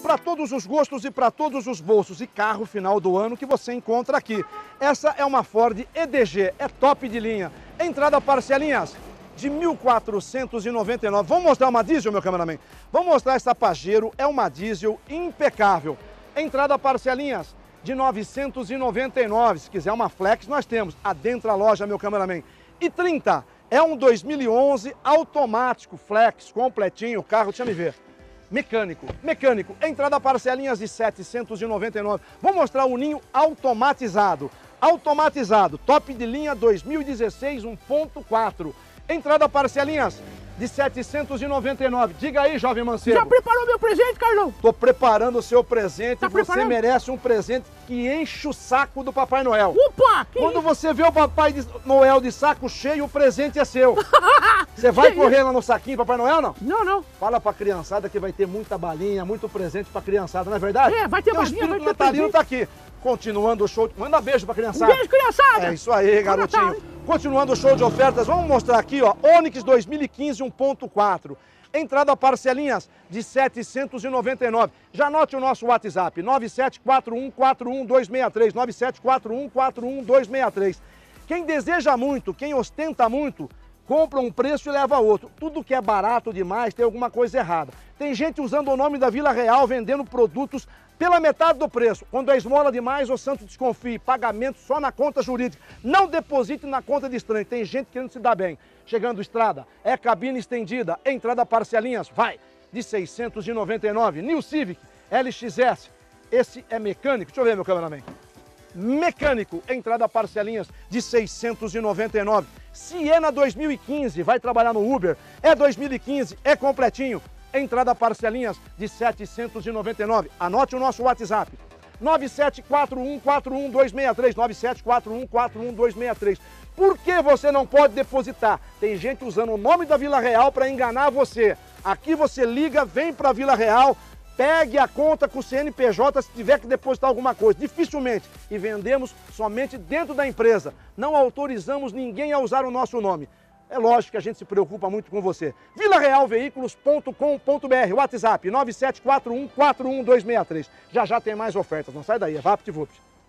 para todos os gostos e para todos os bolsos. E carro final do ano que você encontra aqui. Essa é uma Ford EDG, é top de linha. Entrada parcelinhas de R$ 1.499. Vamos mostrar uma diesel, meu cameraman? Vamos mostrar essa Pajero, é uma diesel impecável. Entrada parcelinhas de R$ 999. Se quiser uma flex, nós temos. Adentra a loja, meu cameraman. E 30, é um 2011 automático, flex, completinho, carro, deixa me ver. Mecânico, entrada parcelinhas de R$ 799. Vou mostrar o ninho automatizado. Top de linha 2016 1.4. Entrada parcelinhas de R$ 799. Diga aí, jovem mancebo. Já preparou meu presente, Carlão? Tô preparando o seu presente. Tá Você preparando? merece um presente que enche o saco do Papai Noel. Opa! Quando você vê o Papai Noel de saco cheio, o presente é seu. Você vai correr lá no saquinho, Papai Noel, não? Não. Fala pra criançada que vai ter muita balinha, muito presente pra criançada, não é verdade? É, vai ter Porque balinha, o vai espírito ter natalino presente. tá aqui. Continuando o show. Manda beijo pra criançada. Um beijo, criançada! É isso aí, garotinho. Natal, hein? Continuando o show de ofertas, vamos mostrar aqui, ó, Onix 2015 1.4. Entrada parcelinhas de R$ 799. Já anote o nosso WhatsApp, 9741411263, 9741411263. Quem deseja muito, quem ostenta muito, compra um preço e leva outro. Tudo que é barato demais tem alguma coisa errada. Tem gente usando o nome da Vila Real, vendendo produtos pela metade do preço. Quando é esmola demais, o santo desconfie. Pagamento só na conta jurídica. Não deposite na conta de estranho. Tem gente querendo se dar bem. Chegando estrada, é cabine estendida, entrada parcelinhas, vai, de R$ 699. New Civic, LXS. Esse é mecânico. Deixa eu ver, meu cameraman. Mecânico, entrada parcelinhas de R$ 699. Siena 2015, vai trabalhar no Uber, é 2015, é completinho, entrada parcelinhas de R$ 799. Anote o nosso WhatsApp, 9741411263, 9741411263. Por que você não pode depositar? Tem gente usando o nome da Vila Real para enganar você. Aqui você liga, vem para a Vila Real, pegue a conta com o CNPJ se tiver que depositar alguma coisa, dificilmente. E vendemos somente dentro da empresa. Não autorizamos ninguém a usar o nosso nome. É lógico que a gente se preocupa muito com você. vilarealveículos.com.br, WhatsApp 9741411263. Já tem mais ofertas, não sai daí, é VaptVupt.